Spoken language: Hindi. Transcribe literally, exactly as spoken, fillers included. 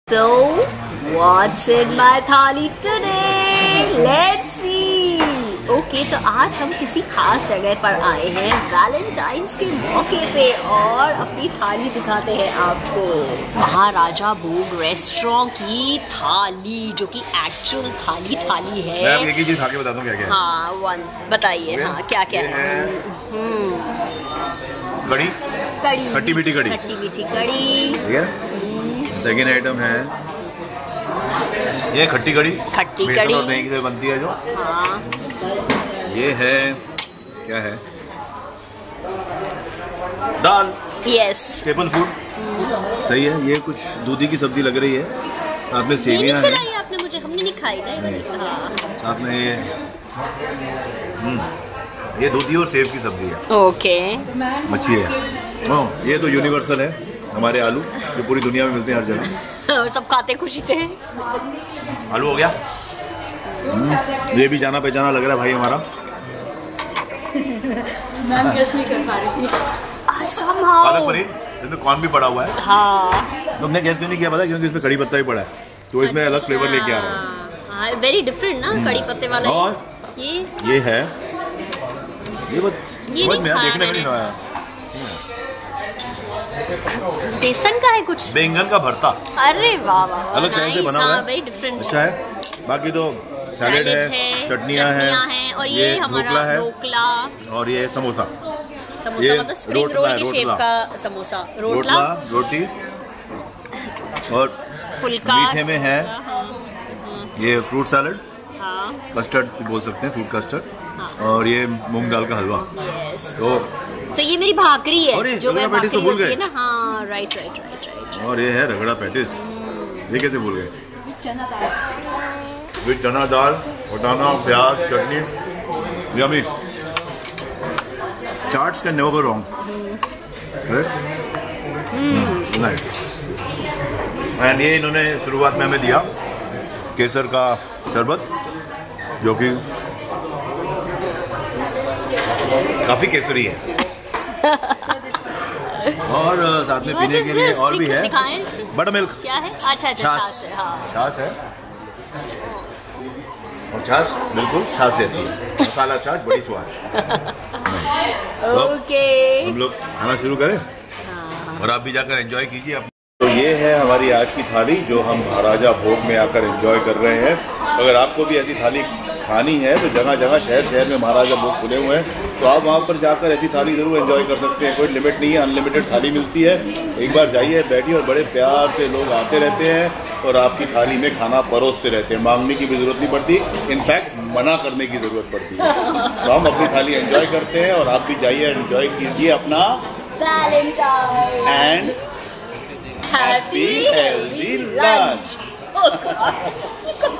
So, what's in my थाली today? Let's see. Okay okay, तो आज हम किसी खास जगह पर आए हैं वैलेंटाइंस के मौके पे और अपनी थाली दिखाते हैं आपको। महाराजा भोग रेस्टोरेंट की थाली जो कि एक्चुअल थाली थाली है। मैं एक ही चीज खा के बताता हूँ क्या क्या है। हाँ वंस बताइए। हाँ क्या क्या है, है? कड़ी कड़ी खट्टी मीठी कड़ी खट्टी मीठी कड़ी ठीक है। सेकेंड आइटम है ये खट्टी कड़ी खट्टी कड़ी और दही से बनती है जो। हाँ। ये है क्या है, दाल। यस स्टेपल फूड सही है। ये कुछ दूधी की सब्जी लग रही है, साथ में सेवियां हैं। आपने मुझे हमने नहीं खाई ना। हाँ। साथ में ये ये दूधी और सेव की सब्जी है। ओके मच्छी है। ओह ये तो यूनिवर्सल है, हमारे आलू जो पूरी दुनिया में मिलते हैं हर जगह और सब खाते खुशी से। आलू हो गया। ये भी जाना पहचाना लग रहा है भाई हमारा। मैम गेस नहीं कर पा रही थी somehow। पालक पनीर इसमें कॉर्न भी पड़ा हुआ है। हाँ। तुमने गेस क्यों नहीं किया पता? क्योंकि इसमें कड़ी पत्ता भी पड़ा है तो इसमें अलग फ्लेवर लेके आ रहा है। वेरी डिफरेंट ना कड़ी पत्ते वाला। और ये ये है ये बस ये नहीं खाया देखने में नहीं खाया। बेसन का है कुछ, बैंगन का भरता। अरे वाह वाह अलग चाय से बना हुआ है, वेरी डिफरेंट। अच्छा है। बाकी तो सैलेड है, चटनियाँ हैं और ये, ये हमारा ढोकला और ये समोसा। समोसा मतलब स्प्रिंग रोल की शेप का समोसा। रोटला रोटी और फुल्का। मीठे में है ये फ्रूट सैलड, हाँ। कस्टर्ड बोल सकते हैं, फ्रूट कस्टर्ड। हाँ। और ये मूंग दाल का हलवा। यस। तो तो ये मेरी भाकरी है जो मैं पैटिस तो भूल गए ना। हाँ राइट राइट राइट राइट। और ये है रगड़ा पैटिस। ये कैसे भूल गए? विद चना दाल, वटाना, प्याज, chutney, yummy. Chaats can never go wrong. Nice. And ये इन्होंने शुरुआत में हमें दिया केसर का शरबत जो कि काफी केसरी है। और साथ में पीने के लिए और भी है बटर मिल्क। क्या है? अच्छा अच्छा छाछ है। हाँ छाछ है और छाछ बिल्कुल छाछ जैसी है, मसाला छाछ, बड़ी स्वाद। ओके हम लोग खाना शुरू करें और आप भी जाकर एंजॉय कीजिए। तो ये है हमारी आज की थाली जो हम महाराजा भोग में आकर एंजॉय कर रहे हैं। अगर आपको भी ऐसी थाली खानी है तो जगह जगह शहर शहर में महाराजा भोग खुले हुए हैं, तो आप वहाँ पर जाकर ऐसी थाली जरूर एंजॉय कर सकते हैं। कोई लिमिट नहीं है, अनलिमिटेड थाली मिलती है। एक बार जाइए, बैठिए और बड़े प्यार से लोग आते रहते हैं और आपकी थाली में खाना परोसते रहते हैं। मांगने की भी जरूरत नहीं पड़ती, इनफैक्ट मना करने की जरूरत पड़ती है। तो हम अपनी थाली एंजॉय करते हैं और आप भी जाइए एंजॉय कीजिए अपना Valentine and happy healthy lunch.